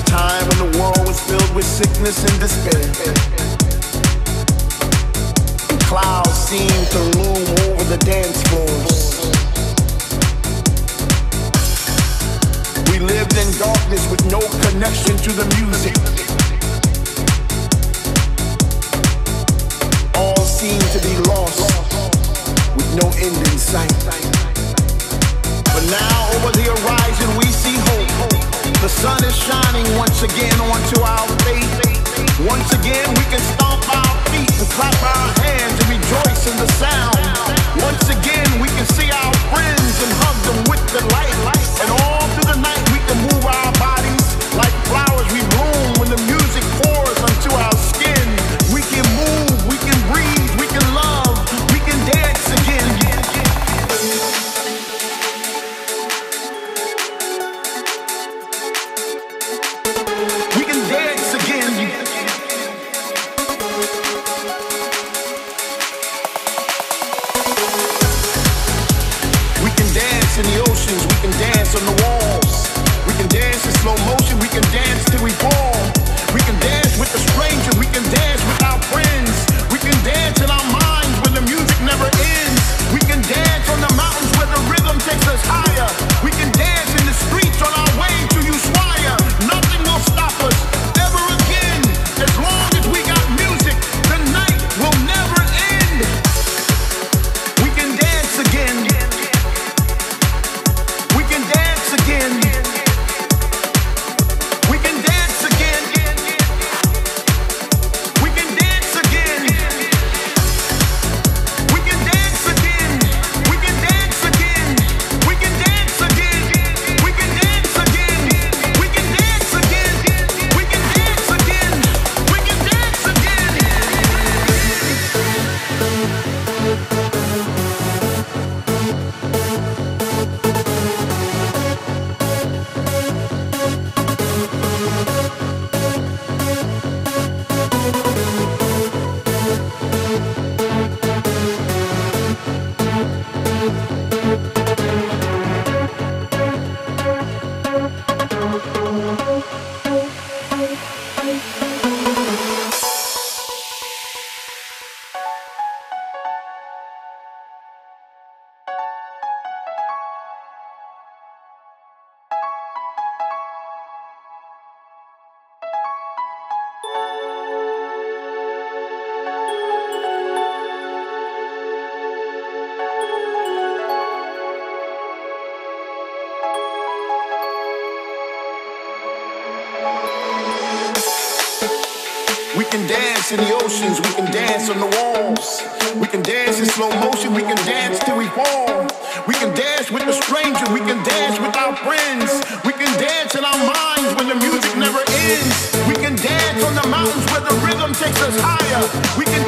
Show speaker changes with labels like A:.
A: time when the world was filled with sickness and despair. And clouds seemed to loom over the dance floors. We lived in darkness with no connection to the music. All seemed to be lost with no end in sight. But now over the horizon we see hope. The sun is shining once again onto our faith. Once again we can stomp our feet and clap our hands and rejoice in the sound. Once again we can see our friends and hug them with delight. And all through the night we can move our bodies like flowers we bloom when the music pours onto our skin. We can move, we can breathe, we can love, we can dance again. We can dance again. We can dance in the oceans, we can dance on the walls. We can dance in slow motion, we can dance till we fall. We can dance with the stranger, we can dance with our friends. We can dance in our minds when the music never ends. We can dance on the mountains where the rhythm takes us higher. We can dance in the streets on our way to Ushuaia. Nothing will stop us ever again. As long as we got music, the night will never end. We can dance again. We can dance again. We can dance again. We can dance again. We can dance again. We can dance again. We can dance again. We can dance again. We can dance again. We can dance again. We can dance again. We can dance in the oceans, we can dance on the walls. We can dance in slow motion, we can dance till we fall. We can dance with the stranger, we can dance with our friends. We can dance in our minds when the music never ends. We can dance on the mountains where the rhythm takes us higher. We can